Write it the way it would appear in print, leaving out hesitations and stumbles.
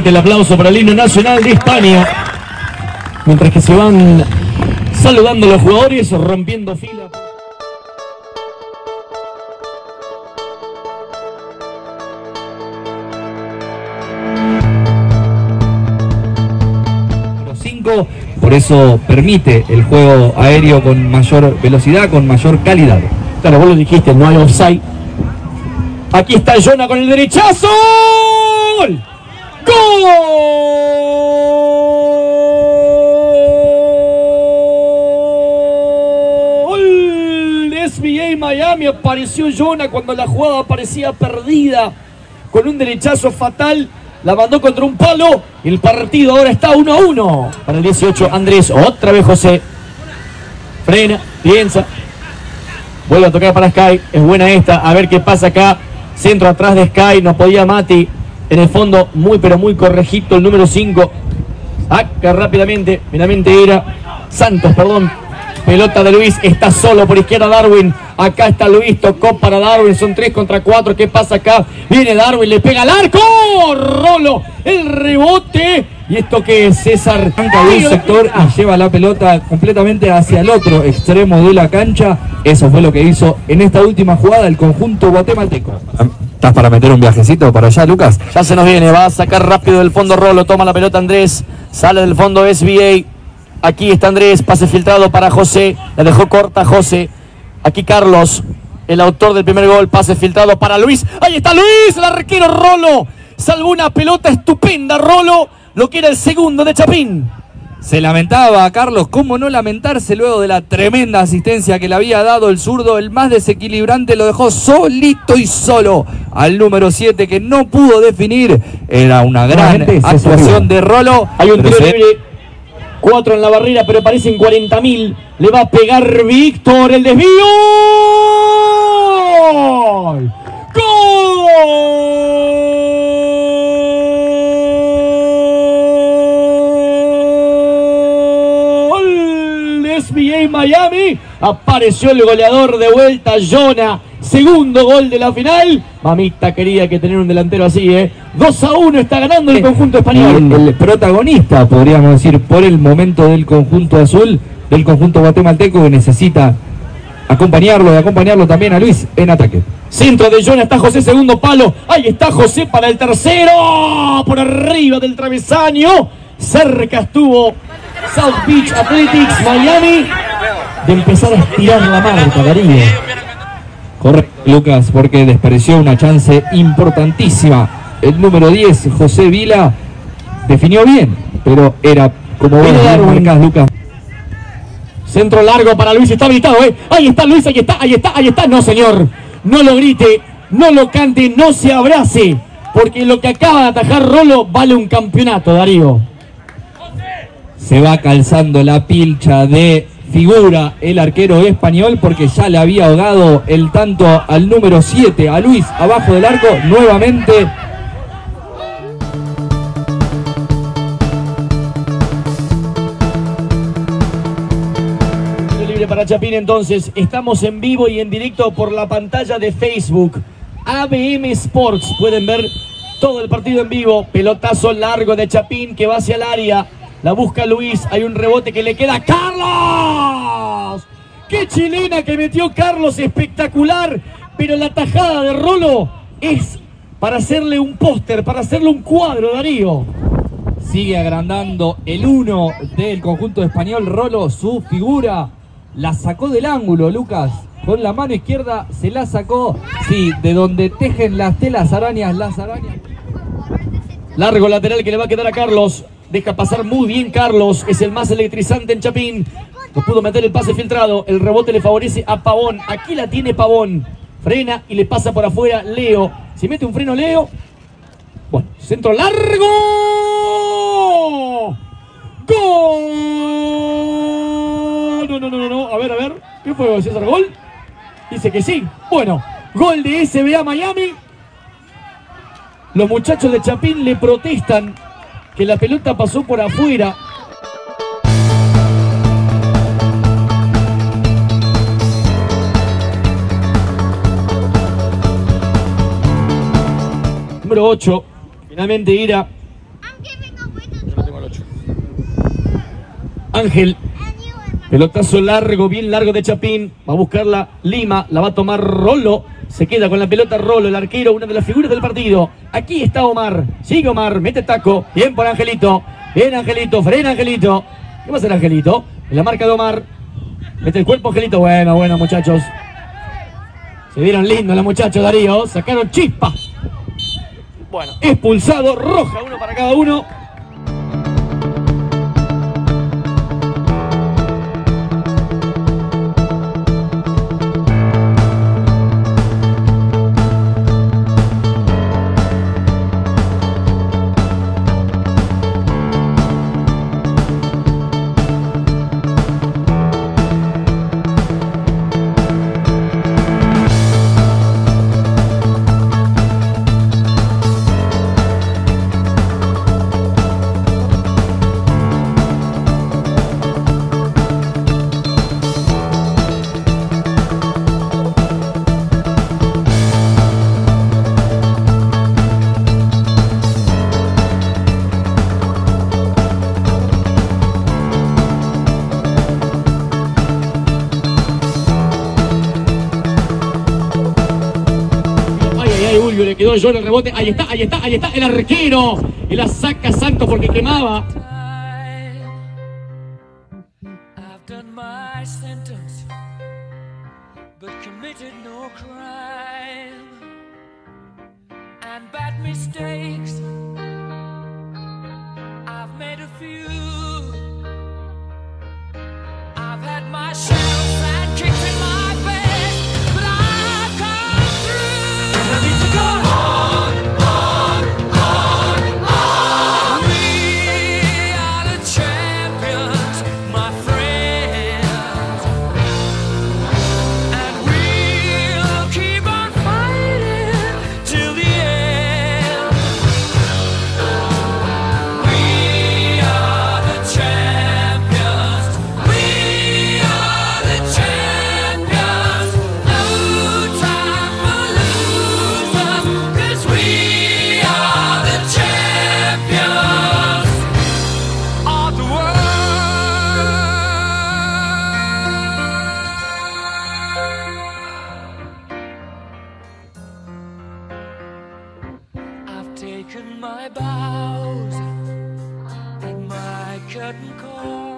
fuerte el aplauso para el himno nacional de España. Mientras que se van saludando los jugadores, rompiendo fila. Número 5, por eso permite el juego aéreo con mayor velocidad, con mayor calidad. Claro, vos lo dijiste, no hay offside. Aquí está Jonah con el derechazo. ¡Gol! ¡Gol! De SBA Miami. Apareció Jonah cuando la jugada parecía perdida. Con un derechazo fatal. La mandó contra un palo. El partido ahora está 1-1. Para el 18, Andrés. Otra vez José. Frena, piensa. Vuelve a tocar para Sky. Es buena esta. A ver qué pasa acá. Centro atrás de Sky. No podía Mati. En el fondo, muy pero muy corregito el número 5. Acá rápidamente. Finalmente era Santos, perdón. Pelota de Luis. Está solo por izquierda Darwin. Acá está Luis. Tocó para Darwin. Son 3 contra 4. ¿Qué pasa acá? Viene Darwin. Le pega al arco. Rolo. El rebote. ¿Y esto qué es, César? Arranca de un sector y lleva la pelota completamente hacia el otro extremo de la cancha. Eso fue lo que hizo en esta última jugada el conjunto guatemalteco. ¿Estás para meter un viajecito para allá, Lucas? Ya se nos viene, va a sacar rápido del fondo Rolo, toma la pelota Andrés, sale del fondo SBA, aquí está Andrés, pase filtrado para José, la dejó corta José, aquí Carlos, el autor del primer gol, pase filtrado para Luis, ahí está Luis, el arquero Rolo, salvó una pelota estupenda Rolo, lo que era el segundo de Chapín. Se lamentaba a Carlos, cómo no lamentarse luego de la tremenda asistencia que le había dado el zurdo, el más desequilibrante, lo dejó solito y solo al número 7 que no pudo definir. Era una gran actuación de Rolo. Hay un tiro libre, 4 en la barrera, pero parecen 40.000. Le va a pegar Víctor, el desvío. ¡Gol! SBA Miami, apareció el goleador de vuelta, Jonah, segundo gol de la final. Mamita quería que tener un delantero así, 2-1 está ganando el conjunto español. El protagonista, podríamos decir, por el momento del conjunto azul, del conjunto guatemalteco, que necesita acompañarlo y acompañarlo también a Luis en ataque. Centro de Jonah, está José, segundo palo, ahí está José para el tercero, por arriba del travesaño, cerca estuvo South Beach Athletics Miami de empezar a estirar la marca, Darío. Correcto, Lucas, porque despareció una chance importantísima. El número 10, José Vila, definió bien, pero era como vos marcás, Lucas. Centro largo para Luis, está habilitado, ahí está Luis, ahí está. No, señor, no lo grite, no lo cante, no se abrace, porque lo que acaba de atajar Rolo vale un campeonato, Darío. Se va calzando la pilcha de figura el arquero español porque ya le había ahogado el tanto al número 7, a Luis, abajo del arco, nuevamente. Libre para Chapín entonces, estamos en vivo y en directo por la pantalla de Facebook. ABM Sports, pueden ver todo el partido en vivo, pelotazo largo de Chapín que va hacia el área. La busca Luis, hay un rebote que le queda a Carlos. ¡Qué chilena que metió Carlos! Espectacular. Pero la tajada de Rolo es para hacerle un póster, para hacerle un cuadro, Darío. Sigue agrandando el 1 del conjunto español. Rolo, su figura, la sacó del ángulo, Lucas. Con la mano izquierda se la sacó. Sí, de donde tejen las telas arañas, las arañas. Largo lateral que le va a quedar a Carlos. Deja pasar muy bien Carlos, es el más electrizante en Chapín. No pudo meter el pase filtrado, el rebote le favorece a Pavón. Aquí la tiene Pavón, frena y le pasa por afuera Leo. Si mete un freno Leo, bueno, centro largo. ¡Gol! No, a ver, ¿qué fue, César? ¿Gol? Dice que sí, bueno, gol de SBA Miami. Los muchachos de Chapín le protestan que la pelota pasó por afuera. Número 8, finalmente Ira Ángel. Pelotazo largo, bien largo de Chapín. Va a buscarla Lima, la va a tomar Rolo. Se queda con la pelota Rolo, el arquero, una de las figuras del partido. Aquí está Omar. Sigue Omar, mete taco. Bien por Angelito. Bien Angelito, frena Angelito. ¿Qué va a hacer Angelito? En la marca de Omar. Mete el cuerpo Angelito. Bueno, bueno muchachos. Se vieron lindo los muchachos, Darío. Sacaron chispa. Bueno, expulsado, roja, uno para cada uno. Le quedó yo en el rebote. Ahí está, ahí está, ahí está el arquero. Y la saca Santos porque quemaba. My bows and my curtain call.